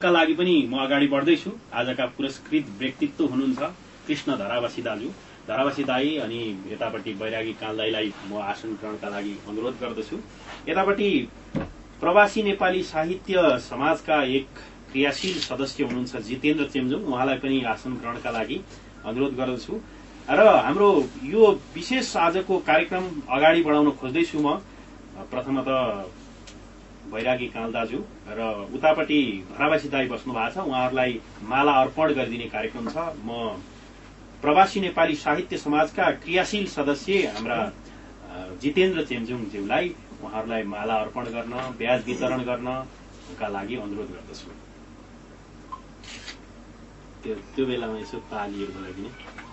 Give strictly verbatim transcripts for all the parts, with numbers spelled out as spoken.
का लागि पनि म अगाडि बढ्दैछु। आजका पुरस्कृत व्यक्तित्व हुनुहुन्छ कृष्ण धरावासी दाजु, धरावासी दाई, अनि यतापट्टि बैरागी काल दाईलाई म आसन ग्रहणका लागि अनुरोध गर्दछु। यतापट्टि प्रवासी नेपाली साहित्य समाजका एक क्रियाशील सदस्य हुनुहुन्छ जितेन्द्र चेम्जोङ, उहाँलाई पनि आसन ग्रहणका लागि अनुरोध गर्दछु। र हाम्रो यो विशेष आजको कार्यक्रम अगाडि बढाउन खोज्दैछु म प्रथमतः बैरागी काल दाजु र उतापट्टि धरावासी दाई बस्नु भएको छ, उहाँहरूलाई माला अर्पण गरिदिने कार्यक्रम छ। म प्रवासी नेपाली साहित्य समाजका क्रियाशील सदस्य हाम्रा जितेन्द्र चेम्जोङज्यूलाई उहाँहरूलाई माला अर्पण गर्न, ब्याज वितरण गर्नका लागि अनुरोध गर्दछु। त्यो त्यो बेलामा यसो तालीहरू लगाइदिने।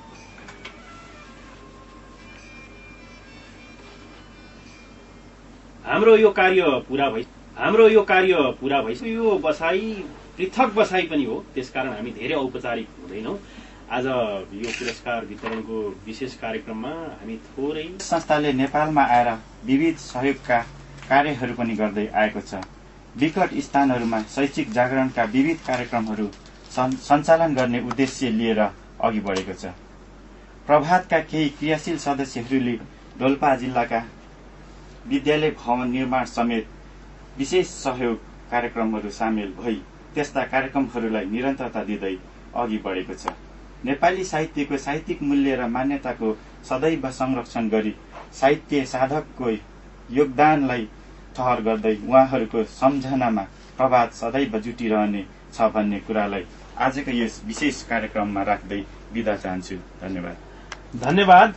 हाम्रो यो कार्य पूरा भइ हाम्रो यो कार्य पूरा भइसक्यो। यो बसाई पृथक बसाई पनि हो, त्यसकारण हामी धेरै औपचारिक हुँदैनौँ। आज यो पुरस्कार वितरणको विशेष कार्यक्रममा हामी थोरै संस्थाले नेपालमा आएर विविध सहयोगका कार्यहरू पनि गर्दै आएको छ। विकट स्थानहरूमा शैक्षिक जागरणका विविध कार्यक्रमहरू सञ्चालन गर्ने उद्देश्य लिएर अघि बढेको छ। प्रभातका केही क्रियाशील सदस्यहरूले डोल्पा जिल्लाका विद्यालय भवन निर्माण समेत विशेष सहयोग कार्यक्रमहरू सामेल भई त्यस्ता कार्यक्रमहरूलाई निरन्तरता दिँदै अघि बढेको छ। नेपाली साहित्यको साहित्यिक मूल्य र मान्यताको सदैव संरक्षण गरी साहित्य साधकको योगदानलाई ठहर गर्दै उहाँहरूको सम्झनामा प्रभात सदैव जुटिरहने छ भन्ने कुरालाई आजको यस विशेष कार्यक्रममा राख्दै बिदा चाहन्छु। धन्यवाद। धन्यवाद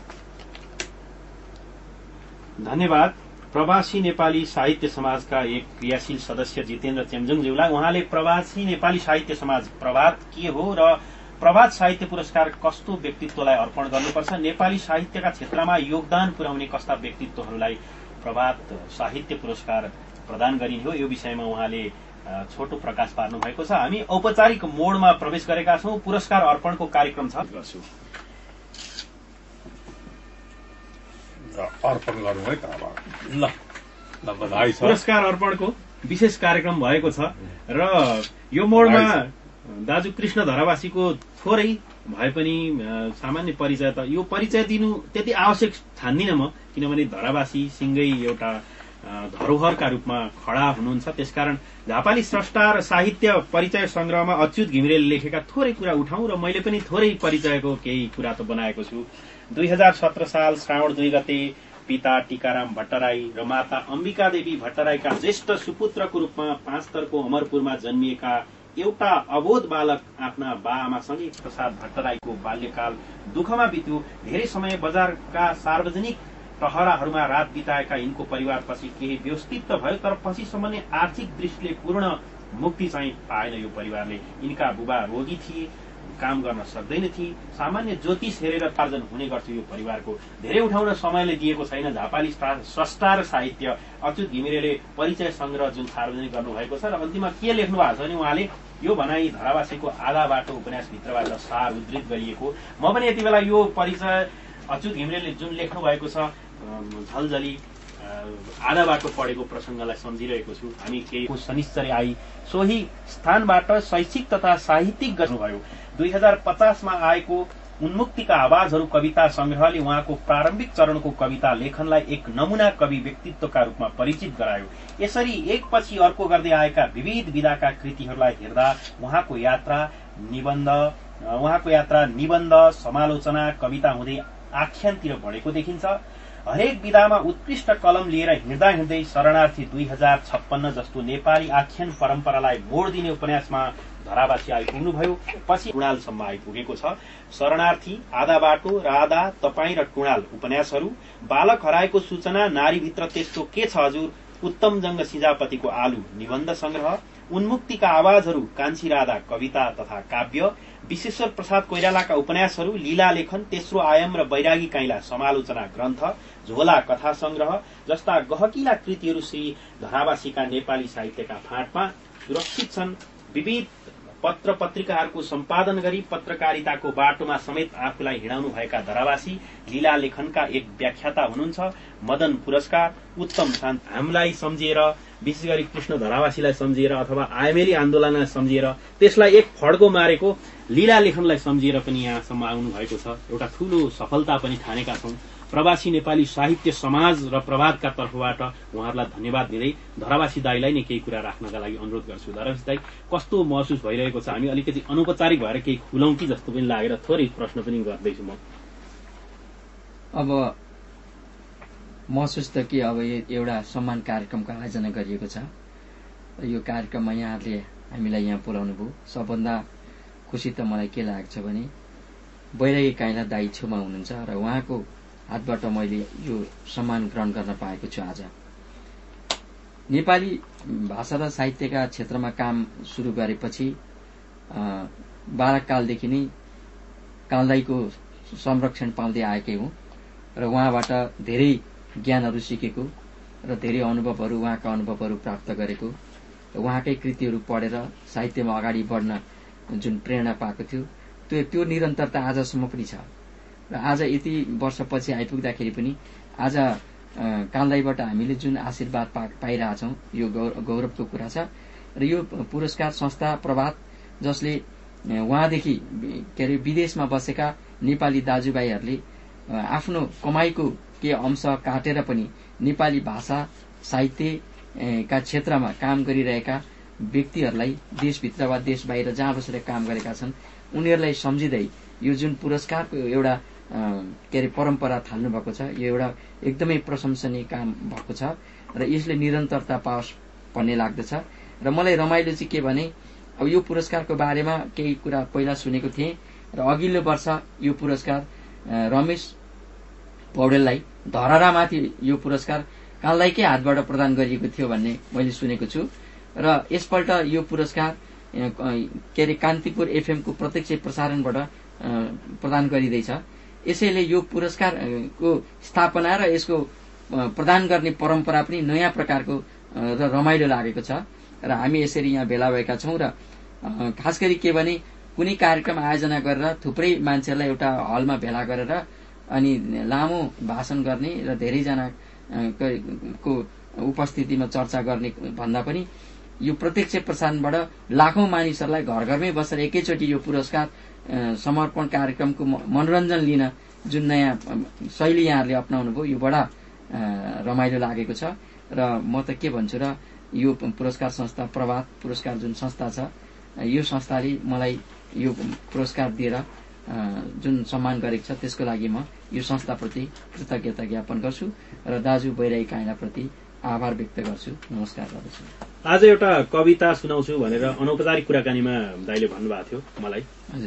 धन्यवाद प्रवासी नेपाली साहित्य समाजका एक क्रियाशील सदस्य जितेन्द्र चेम्जोङज्यूलाई। उहाँले प्रवासी नेपाली साहित्य समाज प्रभात के हो र प्रभात साहित्य पुरस्कार कस्तो व्यक्तित्वलाई अर्पण गर्नुपर्छ, नेपाली साहित्यका क्षेत्रमा योगदान पुर्याउने कस्ता व्यक्तित्वहरूलाई प्रभात साहित्य पुरस्कार प्रदान गरिने हो, यो विषयमा उहाँले छोटो प्रकाश पार्नु भएको छ। हामी औपचारिक मोडमा प्रवेश गरेका छौं। पुरस्कार अर्पणको कार्यक्रम छ गर्छु। अर्पण गर्नु है त। ल ल बधाई छ। पुरस्कार अर्पणको विशेष कार्यक्रम भएको छ र यो मोडमा दाजु कृष्ण धरावासीको थोरै भए पनि सामान्य परिचय त यो परिचय दिनु त्यति आवश्यक ठान्दिनँ म, किनभने धरावासी सिंगै एउटा धरोहरका रूपमा खडा हुनुहुन्छ। त्यसकारण झापाली स्रष्टा र साहित्य परिचय संग्रहमा अच्युत घिमिरेले लेखेका थोरै कुरा उठाउँ र मैले पनि थोरै परिचयको केही कुरा त बनाएको छु। दुई हजार सत्र साल श्रावण दुई गते पिता टीकाराम भट्टराई र माता अम्बिका देवी भट्टराईका ज्येष्ठ सुपुत्रको रूपमा पाँचतरको अमरपुरमा जन्मिएका एउटा अबोध बालक आफ्ना बाआमासँगै प्रसाद भट्टराईको बाल्यकाल दुःखमा बित्यो। धेरै समय बजारका सार्वजनिक टहराहरूमा रात बिताएका यिनको परिवारपछि केही व्यवस्थित त भयो, तर पछिसम्म नै आर्थिक दृष्टिले पूर्ण मुक्ति चाहिँ पाएन यो परिवारले। यिनका बुबा रोगी थिए, काम गर्न सक्दैन थिए। सामान्य ज्योतिष हेरेर पार्जन हुने गर्छ यो परिवारको। धेरै उठाउन समयले दिएको छैन। झापाली स्रष्टा र साहित्य अच्युत घिमिरेले परिचय संग्रह जुन सार्वजनिक गर्नुभएको छ र अन्तिममा के लेख्नु भएको छ भने उहाँले यो भनाई धरावासीको आधा बाटो उपन्यासभित्रबाट सार उद्धृत गरिएको। म पनि यति बेला यो परिचय अच्युत घिमिरेले जुन लेख्नु भएको छ झलझली आधा बाटो पढेको प्रसंगलाई सम्झिरहेको छु। हामी केही शनिश्चरी आई सोही स्थानबाट शैक्षिक तथा साहित्यिक गर्नुभयो। दुई हजार पचासमा आएको उन्मुक्तिका आवाजहरू कविता संग्रहले उहाँको प्रारम्भिक चरणको कविता लेखनलाई एक नमूना कवि व्यक्तित्वका रूपमा परिचित गरायो। यसरी एकपछि अर्को गर्दै आएका विविध विधाका कृतिहरूलाई हेर्दा उहाँको यात्रा निबन्ध उहाँको यात्रा निबन्ध समालोचना कविता हुँदै आख्यानतिर बढेको देखिन्छ। हरेक विधामा उत्कृष्ट कलम लिएर हिँड्दा हिँड्दै शरणार्थी दुई हजार छप्पन्न जस्तो नेपाली आख्यान परम्परालाई मोड दिने उपन्यासमा धरावासी आइपुग्नुभयो। पछि टुणालसम्म आइपुगेको छ। शरणार्थी, आधा बाटो, राधा, तपाईँ र टुणाल उपन्यासहरू, बालक हराएको सूचना, नारीभित्र त्यस्तो के छ हजुर, उत्तम जंग सिजापतिको आलु निबन्ध संग्रह, उन्मुक्तिका आवाजहरू, कान्छी राधा कविता तथा काव्य, विश्वेश्वर प्रसाद कोइरालाका उपन्यासहरू, लीला लेखन, तेस्रो आयाम र बैरागी काइला समालोचना ग्रन्थ, झोला कथा संग्रह जस्ता गहकिला कृतिहरू श्री धरावासीका नेपाली साहित्यका फाँटमा सुरक्षित छन्। विविध पत्र पत्रिकाहरूको सम्पादन गरी पत्रकारिताको बाटोमा समेत आफूलाई हिँडाउनु भएका धरावासी लीला लेखनका एक व्याख्याता हुनुहुन्छ। मदन पुरस्कार, उत्तम शान्ति हामीलाई सम्झिएर विशेष गरी कृष्ण धरावासीलाई सम्झिएर अथवा आइएमएली आन्दोलनलाई सम्झिएर त्यसलाई एक फड्को मारेको लीला लेखनलाई सम्झिएर पनि यहाँसम्म आउनु भएको छ। एउटा ठूलो सफलता पनि ठानेका छौं। प्रवासी नेपाली साहित्य समाज र प्रभातका तर्फबाट उहाँहरूलाई धन्यवाद दिँदै धरावासी दाईलाई नै केही कुरा राख्नका लागि अनुरोध गर्छु। धरावासी दाई, कस्तो महसुस भइरहेको छ? हामी अलिकति अनौपचारिक भएर केही खुलौं कि जस्तो पनि लागेर थोरै प्रश्न पनि गर्दैछु म। अब महसुस त के, अब एउटा सम्मान कार्यक्रमको आयोजना गरिएको छ। यो कार्यक्रममा यहाँहरूले हामीलाई यहाँ बोलाउनु भयो। सबभन्दा खुसी त मलाई के लागेको छ भने बैरागी काइला दाई छेउमा हुनुहुन्छ र उहाँको हातबाट मैले यो सम्मान ग्रहण गर्न पाएको छु। आज नेपाली भाषा र साहित्यका क्षेत्रमा काम सुरु गरेपछि बालककालदेखि नै कालदाईको संरक्षण पाउँदै आएकै हुँ र उहाँबाट धेरै ज्ञानहरू सिकेको र धेरै अनुभवहरू, उहाँका अनुभवहरू प्राप्त गरेको, उहाँकै कृतिहरू पढेर साहित्यमा अगाडि बढ्न जुन प्रेरणा पाएको थियो त्यो त्यो निरन्तरता आजसम्म पनि छ। र आज यति वर्षपछि आइपुग्दाखेरि पनि आज कालदाईबाट हामीले जुन आशीर्वाद पाइरहेछौँ यो गौरवको कुरा छ। र यो पुरस्कार संस्था प्रभात, जसले उहाँदेखि के अरे विदेशमा बसेका नेपाली दाजुभाइहरूले आफ्नो कमाईको के अंश काटेर पनि नेपाली भाषा साहित्यका क्षेत्रमा काम गरिरहेका व्यक्तिहरूलाई देशभित्र वा देश बाहिर जहाँ बसेर काम गरेका छन् उनीहरूलाई सम्झिँदै यो जुन पुरस्कारको एउटा के अरे परम्परा थाल्नु भएको छ, यो एउटा एकदमै प्रशंसनीय काम भएको छ र यसले निरन्तरता पाओस् भन्ने लाग्दछ। र मलाई रमाइलो चाहिँ के भने अब यो पुरस्कारको बारेमा केही कुरा पहिला सुनेको थिएँ र अघिल्लो वर्ष यो पुरस्कार रमेश पौडेललाई धरहरामाथि यो पुरस्कार कालदाईकै हातबाट प्रदान गरिएको थियो भन्ने मैले सुनेको छु। र यसपल्ट यो पुरस्कार के अरे कान्तिपुर एफएमको प्रत्यक्ष प्रसारणबाट प्रदान गरिँदैछ। यसैले यो पुरस्कारको स्थापना र यसको प्रदान गर्ने परम्परा पनि नयाँ प्रकारको र रमाइलो लागेको छ र हामी यसरी यहाँ भेला भएका छौं। र खास गरी के भने कुनै कार्यक्रम आयोजना गरेर थुप्रै मान्छेहरूलाई एउटा हलमा भेला गरेर अनि लामो भाषण गर्ने र धेरैजना को उपस्थितिमा चर्चा गर्ने भन्दा पनि यो प्रत्यक्ष प्रसारणबाट लाखौं मानिसहरूलाई घर घरमै बसेर एकैचोटि यो पुरस्कार समर्पण कार्यक्रमको मनोरञ्जन लिन जुन नयाँ शैली यहाँहरूले अप्नाउनु भयो यो बडा रमाइलो लागेको छ। र म त के भन्छु र यो पुरस्कार संस्था प्रभात पुरस्कार जुन संस्था छ यो संस्थाले मलाई यो पुरस्कार दिएर जुन सम्मान गरेको छ त्यसको लागि म यो संस्थाप्रति कृतज्ञता ज्ञापन गर्छु र दाजु बैरागी काइलाप्रति आभार व्यक्त गर्छु। नमस्कार गर्दछु। आज एउटा कविता सुनाउँछु भनेर अनौपचारिक कुराकानीमा दाइले भन्नुभएको थियो मलाई। हजुर,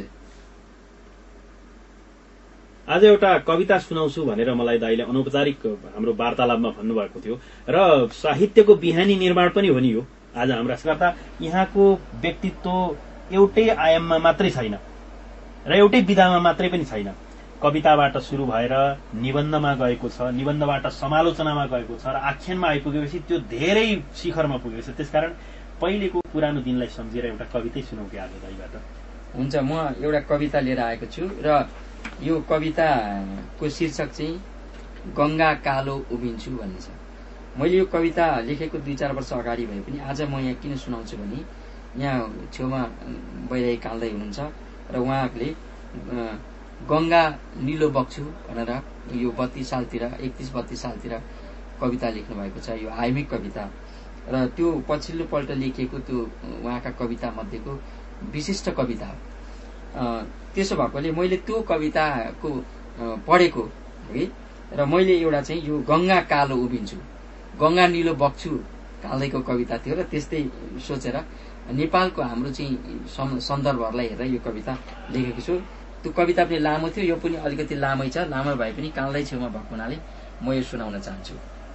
आज एउटा कविता सुनाउँछु भनेर मलाई दाइले अनौपचारिक हाम्रो वार्तालापमा भन्नुभएको थियो र साहित्यको बिहानी निर्माण पनि हो नि यो। आज हाम्रा श्रोता यहाँको व्यक्तित्व एउटै आयाममा मात्रै छैन र एउटै विधामा मात्रै पनि छैन। कविताबाट सुरु भएर निबन्धमा गएको छ, निबन्धबाट समालोचनामा गएको छ र आख्यानमा आइपुगेपछि त्यो धेरै शिखरमा पुगेको छ। त्यसकारण पहिलेको पुरानो दिनलाई सम्झेर एउटा कवितै सुनाउ कि आज दाइबाट। हुन्छ, म एउटा कविता लिएर आएको छु र यो कविताको शीर्षक चाहिँ गंगा कालो उभिन्छु भन्ने छ। मैले यो कविता लेखेको दुई चार वर्ष अगाडि भए पनि आज म यहाँ किन सुनाउँछु भने यहाँ छेउमा बैरागी कालदाई हुनुहुन्छ र उहाँहरूले गंगा निलो बग्छु भनेर यो बत्तीस सालतिर एकतीस बत्तीस सालतिर कविता लेख्नु भएको छ। यो आइमिक कविता र त्यो पछिल्लो पल्ट लेखिएको त्यो उहाँका कविता मध्येको विशिष्ट कविता हो। त्यसो भएकोले मैले त्यो कविताको पढेको है र मैले एउटा चाहिँ यो गंगा कालो उभिन्छु गंगा निलो बग्छु कालदाईको कविता थियो र त्यस्तै सोचेर नेपालको हाम्रो चाहिँ सन्दर्भहरूलाई हेरेर यो कविता लेखेको छु। त्यो कविता पनि लामो थियो, यो पनि अलिकति लामै छ। लामो भए पनि कालदाई छेउमा भएको हुनाले म यो सुनाउन चाहन्छु।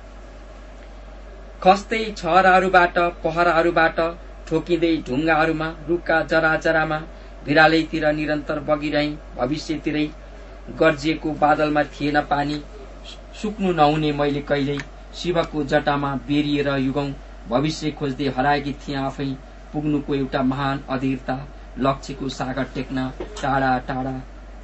खस्दै छहराहरूबाट पहराहरूबाट ठोकिँदै ढुङ्गाहरूमा रुखका जराजरामा भिरालैतिर निरन्तर बगिरहे भविष्यतिरै गर्जिएको बादलमा थिएन पानी सुक्नु नहुने मैले कहिल्यै शिवको जटामा बेरिएर युगौं भविष्य खोज्दै हराएकी थिएँ आफै पुग्नुको एउटा महान अधीरता लक्ष्यको सागर टेक्न टाढा टाढा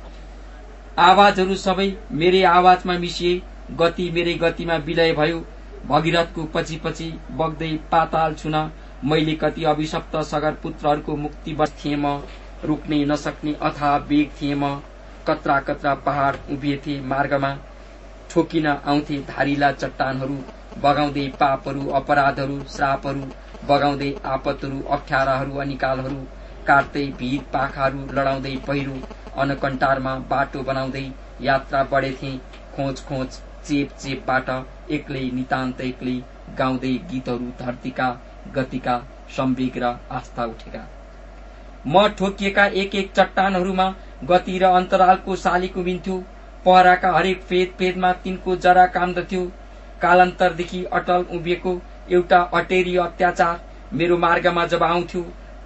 आवाजहरू सबै मेरै आवाजमा मिसिए गति मेरै गतिमा विलय भयो भगीरथको पछि पछि बग्दै पाताल छुन मैले कति अभिशप्त सगर पुत्रहरूको मुक्ति बस थिएँ म, रोक्नै नसक्ने अथाह वेग थिएँ म। कत्रा कत्रा पहाड़ उभिएथे मार्गमा, ठोकिन आउँथे धारिला चट्टानहरू, बगाउँदै पापहरू अपराधहरू श्रापहरू, बगाउँदै आपतहरू अप्ठ्याराहरू अनिकालहरू, काट्दै भीर पाखाहरू लडाउँदै पहिरो, अनकन्टारमा बाटो बनाउँदै यात्रा बढेथे खोज खोज चेप चेपबाट, एक्लै नितान्त एक्लै गाउँदै गीतहरू धरतीका गतिका सम्वेग र आस्था उठेका। म ठोकिएका एक एक चट्टानहरूमा गति र अन्तरालको शालिक उभिन्थ्यो, पहराका हरेक फेद फेदमा तिनको जरा काम्दथ्यो। कालान्तरदेखि अटल उभिएको एउटा अटेरी अत्याचार मेरो मार्गमा जब आउँथ्यो,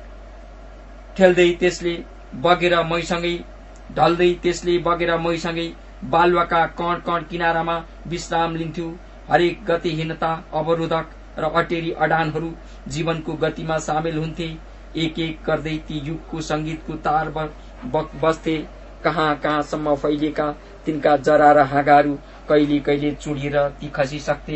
ठेल्दै त्यसले बगेर मैसँगै, ढल्दै त्यसले बगेर मैसँगै बालुवाका कण कण किनारामा विश्राम लिन्थ्यो। हरेक गतिहीनता अवरोधक र अटेरी अडानहरू जीवनको गतिमा सामेल हुन्थे। एक एक गर्दै ती युगको संगीतको तार बस्थे। कहाँ कहाँसम्म फैलिएका तिनका जरा र हाँगाहरू कहिले कहिले चुडिएर ती खसिसक्थे।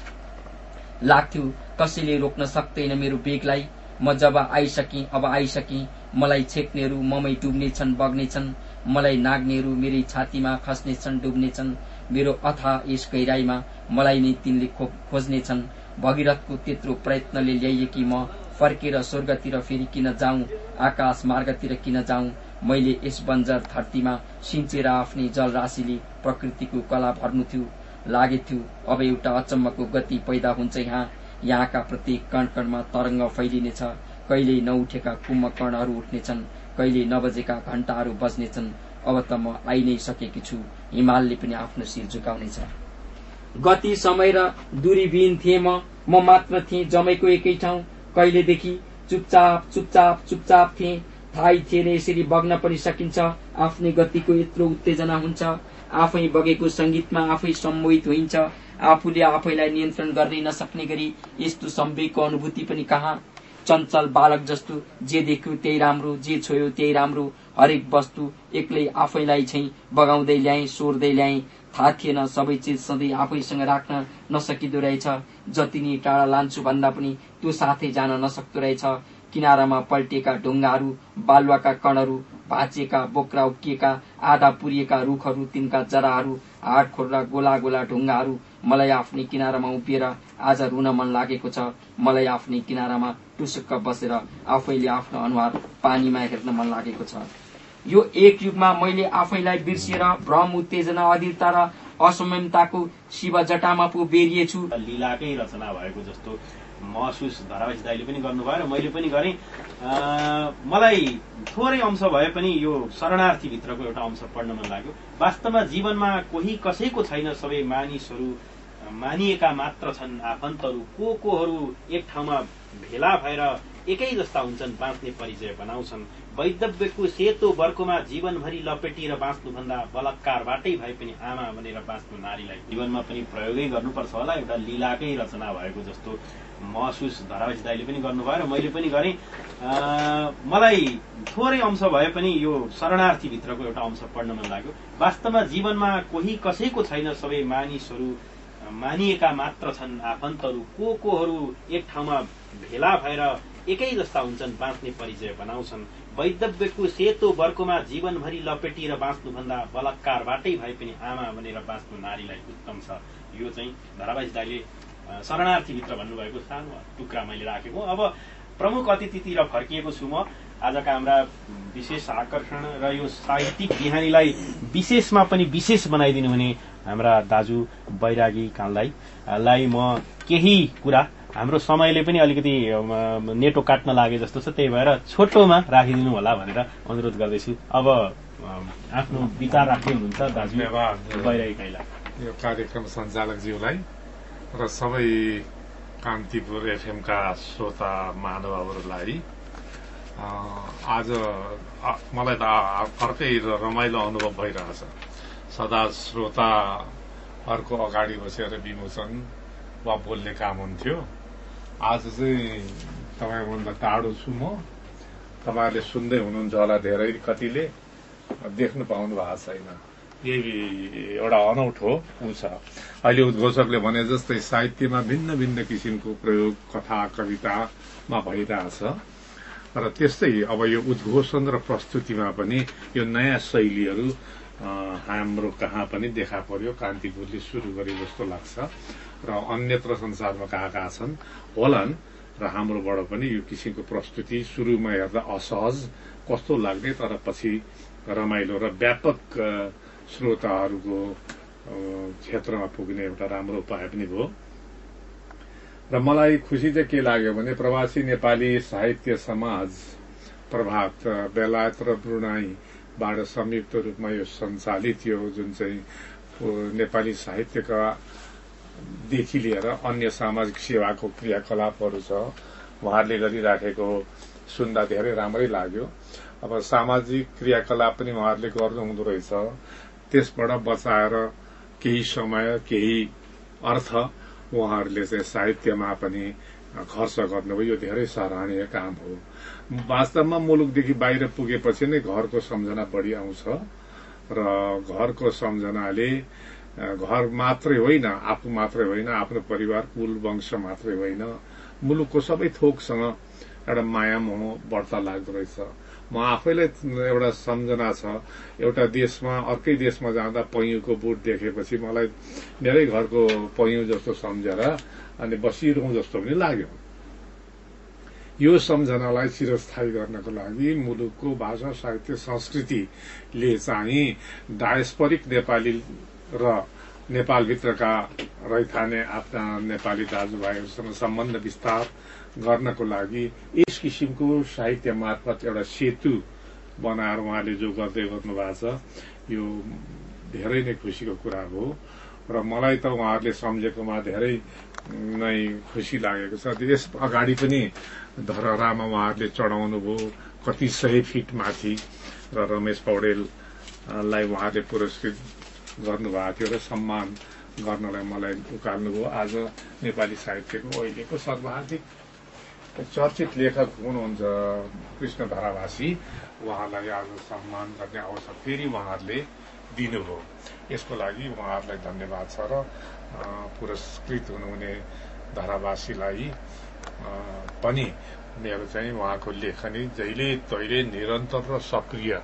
लाग्थ्यो कसैले रोक्न सक्दैन मेरो बेगलाई। म जब आइसकेँ अब आइसकेँ, मलाई छेक्नेहरू ममै डुब्नेछन् बग्नेछन्, मलाई नाग्नेहरू मेरै छातीमा खस्नेछन् डुब्नेछन्, मेरो अथाह यस गहिराईमा मलाई नै तिनले खोज्नेछन्। भगीरथको त्यत्रो प्रयत्नले ल्याइएकी म फर्केर स्वर्गतिर फेरि किन जाउँ, आकाश मार्गतिर किन जाउँ। मैले यस बन्जर धरतीमा सिंचेर आफ्नै जलराशिले प्रकृतिको कला भर्नु थियो। लागेथ्यो अब एउटा अचम्मको गति पैदा हुन्छ यहाँ। यहाँका प्रत्येक कण कणमा तरंग फैलिनेछ। कहिले नउठेका कुम्भकर्णहरू उठ्नेछन्, कहिले नबजेका घण्टाहरू बज्नेछन्। अब त म आइ नै सकेकी छु, हिमालले पनि आफ्नो शिर झुकाउनेछ। गति समय र दूरीविहीन थिएँ म, म मात्र थिएँ जमैको एकै ठाउँ। कहिलेदेखि चुपचाप चुपचाप चुपचाप थिएँ, थाहै थिएन यसरी बग्न पनि सकिन्छ। आफ्नै गतिको यत्रो उत्तेजना हुन्छ, आफै बगेको संगीतमा आफै सम्मोहित होइन्छ। आफूले आफैलाई नियन्त्रण गर्नै नसक्ने गरी यस्तो सम्वेकको अनुभूति पनि कहाँ। चञ्चल बालक जस्तो जे देख्यो त्यही राम्रो, जे छोयो त्यही राम्रो, हरेक वस्तु एक्लै आफैलाई चाहिँ बगाउँदै ल्याएँ, सोर्दै ल्याएँ। थाहा थिएन सबै चिज सधैँ आफैसँग राख्न नसकिदो रहेछ। जति नै टाढा लान्छु भन्दा पनि त्यो साथै जान नसक्दो रहेछ। किनारामा पल्टिएका ढुङ्गाहरू, बालुवाका कणहरू, भाँचिएका बोक्रा उक्किएका आधा पुरिएका रुखहरू, तिनका जराहरू, हाड खोर्रा गोला गोला ढुङ्गाहरू। मलाई आफ्नै किनारामा उभिएर आज रुन मन लागेको छ। मलाई आफ्नै किनारामा टुसुक्क बसेर आफैले आफ्नो अनुहार पानीमा हेर्न मन लागेको छ। यो एक युगमा मैले आफैलाई बिर्सिएर भ्रम, उत्तेजना, अधीरता र असंयमताको शिव जटामा पो बेरिएछु। लीलाकै रचना भएको जस्तो महसुस धरावासी दाइले पनि गर्नुभयो र मैले पनि गरेँ। मलाई थोरै अंश भए पनि यो शरणार्थीभित्रको एउटा अंश पढ्न मन लाग्यो। वास्तवमा जीवनमा कोही कसैको छैन, सबै मानिसहरू मानिएका मात्र छन्। आफन्तहरू को कोहरू एक ठाउँमा भेला भएर एकै जस्ता हुन्छन्, बाँच्ने परिचय बनाउँछन्। वैधव्यको सेतो बर्कोमा जीवनभरि लपेटिएर बाँच्नुभन्दा बलात्कारबाटै भए पनि आमा बनेर बाँच्नु नारीलाई जीवनमा पनि प्रयोगै गर्नुपर्छ होला। एउटा लीलाकै रचना भएको जस्तो महसुस धरावासी दाइले पनि गर्नुभयो र मैले पनि गरेँ। मलाई थोरै अंश भए पनि यो शरणार्थीभित्रको एउटा अंश पढ्न मन लाग्यो। वास्तवमा जीवनमा कोही कसैको छैन, सबै मानिसहरू मानिएका मात्र छन्। आफन्तहरू को कोहरू एक ठाउँमा भेला भएर एकै जस्ता हुन्छन्, बाँच्ने परिचय बनाउँछन्। वैधव्यको सेतो बर्कोमा जीवनभरि लपेटिएर बाँच्नुभन्दा बलात्कारबाटै भए पनि आमा बनेर बाँच्नु नारीलाई उत्तम छ। यो चाहिँ धरावासी दाइले शरणार्थीभित्र भन्नुभएको सानो टुक्रा मैले राखेको। अब प्रमुख अतिथितिर फर्किएको छु म। आजका हाम्रा विशेष आकर्षण र यो साहित्यिक बिहानीलाई विशेषमा पनि विशेष बनाइदिनु हुने हाम्रा दाजु बैरागी कालदाईलाई म केही कुरा, हाम्रो समयले पनि अलिकति नेटो काट्न लागे जस्तो छ, त्यही भएर छोटोमा राखिदिनु होला भनेर अनुरोध गर्दैछु। अब आफ्नो विचार राख्दै हुनुहुन्छ दाजु बैरागी काइला। यो कार्यक्रम सञ्चालकज्यूलाई र सबै कान्तिपुर एफएमका श्रोता महानुभावहरूलाई आज मलाई त अर्कै रमाइलो अनुभव भइरहेछ। सदा श्रोताहरूको अगाडि बसेर विमोचन वा बोल्ने काम हुन्थ्यो। आज चाहिँ तपाईँभन्दा टाढो छु म। तपाईँहरूले सुन्दै हुनुहुन्छ होला, धेरै कतिले देख्नु पाउनु भएको छैन। यही एउटा अनौठो ऊ छ। अहिले उद्घोषकले भने जस्तै साहित्यमा भिन्न भिन्न किसिमको प्रयोग कथा कवितामा भइरहेछ र त्यस्तै अब यो उद्घोषण र प्रस्तुतिमा पनि यो नयाँ शैलीहरू हाम्रो कहाँ पनि देखा पर्यो। कान्तिपुरले सुरु गरे जस्तो लाग्छ र अन्यत्र संसारमा कहाँ कहाँ छन् होलान् र हाम्रोबाट पनि यो किसिमको प्रस्तुति सुरुमा हेर्दा असहज कस्तो लाग्ने तर पछि रमाइलो र व्यापक श्रोताहरूको क्षेत्रमा पुग्ने एउटा राम्रो उपाय पनि भयो। र मलाई खुसी चाहिँ के लाग्यो भने प्रवासी नेपाली साहित्य समाज प्रभात बेलायत र ब्रुनाईबाट संयुक्त रूपमा यो सञ्चालित यो जुन चाहिँ नेपाली साहित्यका देखि लिएर अन्य सामाजिक सेवाको क्रियाकलापहरू छ उहाँहरूले गरिराखेको सुन्दा धेरै राम्रै लाग्यो। अब सामाजिक क्रियाकलाप पनि उहाँहरूले गर्नुहुँदो रहेछ, त्यसबाट बचाएर केही समय केही अर्थ उहाँहरूले चाहिँ साहित्यमा पनि खर्च गर्नुभयो। यो धेरै सराहनीय काम हो। वास्तवमा मुलुकदेखि बाहिर पुगेपछि नै घरको सम्झना बढी आउँछ र घरको सम्झनाले घर मात्रै होइन, आफू मात्रै होइन, आफ्नो परिवार कुल वंश मात्रै होइन, मुलुकको सबै थोकसँग एउटा माया मोह बढ्ता लाग्दो रहेछ। म आफैलाई एउटा सम्झना छ, एउटा देशमा अर्कै देशमा जाँदा पैयुको बुट देखेपछि मलाई मेरै घरको पैयु जस्तो सम्झेर अनि बसिरहँ जस्तो पनि लाग्यो। यो सम्झनालाई चिरस्थायी गर्नको लागि मुलुकको भाषा साहित्य संस्कृतिले चाहिँ डायस्पोरिक नेपाली र नेपालभित्रका रैथाने आफ्ना नेपाली दाजुभाइहरूसँग सम्बन्ध विस्तार गर्नको लागि यस किसिमको साहित्य मार्फत एउटा सेतु बनाएर उहाँले जो गर्दै गर्नु भएको छ यो धेरै नै खुसीको कुरा हो र मलाई त उहाँहरूले सम्झेकोमा धेरै नै खुसी लागेको छ। यस अगाडि पनि धरहरामा उहाँहरूले चढाउनु भयो कति सय फिट माथि र रमेश पौडेललाई उहाँले पुरस्कृत गर्नुभएको थियो र सम्मान गर्नलाई मलाई उकाल्नुभयो। आज नेपाली साहित्यको अहिलेको सर्वाधिक चर्चित लेखक हुनुहुन्छ कृष्ण धरावासी, उहाँलाई आज सम्मान गर्ने अवसर फेरि उहाँहरूले दिनुभयो। यसको लागि उहाँहरूलाई धन्यवाद छ र पुरस्कृत हुनुहुने धरावासीलाई पनि मेरो चाहिँ उहाँको लेखनी जहिले तहिले निरन्तर र सक्रिय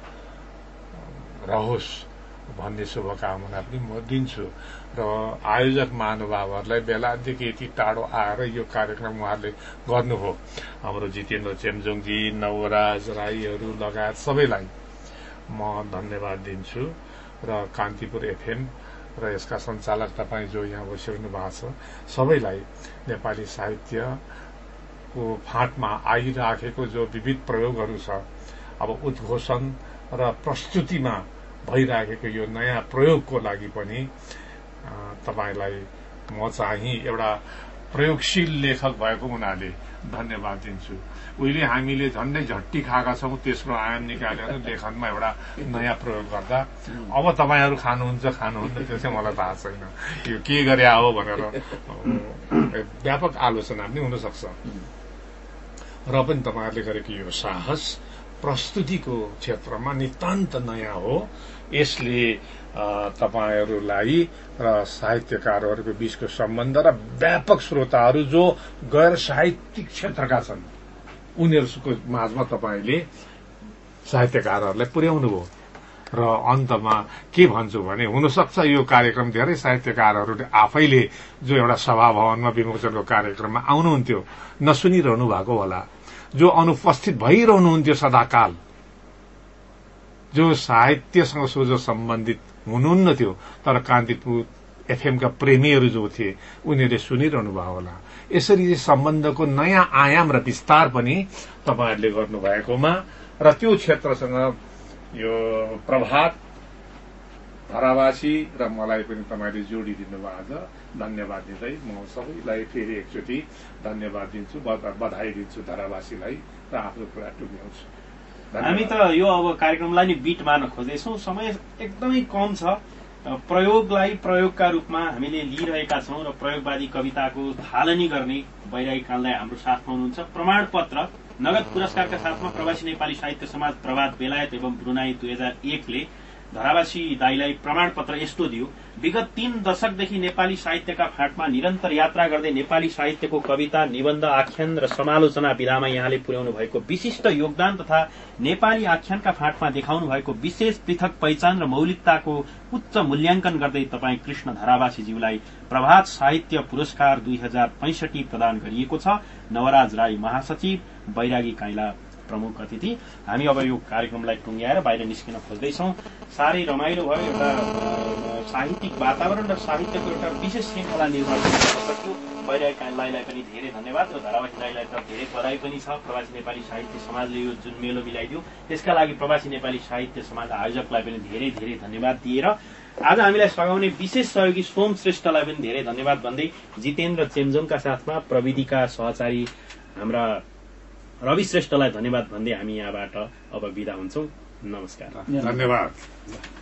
रहोस् भन्ने शुभकामना पनि म दिन्छु र आयोजक महानुभावहरूलाई बेलादेखि यति टाढो आएर यो कार्यक्रम उहाँहरूले गर्नुभयो। हाम्रो जितेन्द्र चेम्जोङजी, नवराज राईहरू लगायत सबैलाई म धन्यवाद दिन्छु र कान्तिपुर एफएम र यसका सञ्चालक तपाईँ जो यहाँ बसिरहनु भएको छ सबैलाई नेपाली साहित्यको फाँटमा आइराखेको जो विविध प्रयोगहरू छ, अब उद्घोषण र प्रस्तुतिमा भइराखेको यो नयाँ प्रयोगको लागि पनि तपाईलाई म चाहिँ एउटा प्रयोगशील लेखक भएको हुनाले धन्यवाद दिन्छु। उहिले हामीले झन्डै झट्टी खाएका छौं, त्यसको आयाम निकालेर लेखनमा एउटा नयाँ प्रयोग गर्दा अब तपाईहरू खानुहुन्छ खानुहुन्न त्यो चाहिँ मलाई थाहा छैन, यो के गरे हो भनेर व्यापक आलोचना पनि हुन सक्छ। र पनि तपाईहरूले गरेको यो साहस प्रस्तुतिको क्षेत्रमा नितान्त नयाँ हो। यसले तपाईहरूलाई र साहित्यकारहरूको बीचको सम्बन्ध र व्यापक श्रोताहरू जो गैर साहित्यिक क्षेत्रका छन् उनीहरूको माझमा तपाईले साहित्यकारहरूलाई पुर्याउनुभयो। र अन्तमा के भन्छु भने हुनसक्छ यो कार्यक्रम धेरै साहित्यकारहरूले आफैले जो एउटा सभा भवनमा विमोचनको कार्यक्रममा आउनुहुन्थ्यो नसुनिरहनु भएको होला, जो अनुपस्थित भइरहनुहुन्थ्यो सदाकाल, जो साहित्यसँग सोझो सम्बन्धित हुनुहुन्न थियो तर कान्तिपुर एफएमका प्रेमीहरू जो थिए उनीहरूले सुनिरहनु भयो होला। यसरी सम्बन्धको नयाँ आयाम र विस्तार पनि तपाईहरूले गर्नुभएकोमा र त्यो क्षेत्रसँग यो प्रभात धरावासी र मलाई पनि तपाईले जोडिदिनु भएको छ। धन्यवाद दिँदै म सबैलाई फेरि एकचोटि धन्यवाद दिन्छु, बधाई दिन्छु धरावासीलाई र आफ्नो कुरा टुङ्ग्याउँछु। हामी त यो अब कार्यक्रमलाई नि बीट मार्न खोज्दैछौं, समय एकदमै कम छ। प्रयोगलाई प्रयोगका रूपमा हामीले लिइरहेका छौं र प्रयोगवादी कविताको थालनी गर्ने वैरागी काललाई हाम्रो साथमा हुनुहुन्छ। प्रमाणपत्र नगद पुरस्कारका साथमा प्रवासी नेपाली साहित्य समाज प्रभात बेलायत एवं ब्रुनाई दुई हजार एकले धरावासी दाईलाई प्रमाणपत्र यस्तो दियो, विगत तीन दशकदेखि नेपाली साहित्यका फाँटमा निरन्तर यात्रा गर्दै नेपाली साहित्यको कविता, निबन्ध, आख्यान र समालोचना विधामा यहाँले पुर्याउनु भएको विशिष्ट योगदान तथा नेपाली आख्यानका फाँटमा देखाउनु भएको विशेष पृथक पहिचान र मौलिकताको उच्च मूल्याङ्कन गर्दै तपाईँ कृष्ण धरावासीज्यूलाई प्रभात साहित्य पुरस्कार दुई हजार पैंसठी प्रदान गरिएको छ। नवराज राई महासचिव, बैरागी काइला प्रमुख अतिथि। हामी अब यो कार्यक्रमलाई टुङ्ग्याएर बाहिर निस्किन खोज्दैछौँ। साह्रै रमाइलो भयो। एउटा साहित्यिक वातावरण र साहित्यको एउटा विशेष श्रृङ्खला निर्माण गर्न सक्यो। बैरागी काइलालाई पनि धेरै धन्यवाद र धरावासी राईलाई त धेरै बधाई पनि छ। प्रवासी नेपाली साहित्य समाजले यो जुन मेलो मिलाइदियो त्यसका लागि प्रवासी नेपाली साहित्य समाज आयोजकलाई पनि धेरै धेरै धन्यवाद दिएर आज हामीलाई सघाउने विशेष सहयोगी सोम श्रेष्ठलाई पनि धेरै धन्यवाद भन्दै जितेन्द्र चेम्जोङका साथमा प्रविधिका सहचारी हाम्रा रवि श्रेष्ठलाई धन्यवाद भन्दै हामी यहाँबाट अब बिदा हुन्छौं। नमस्कार। धन्यवाद।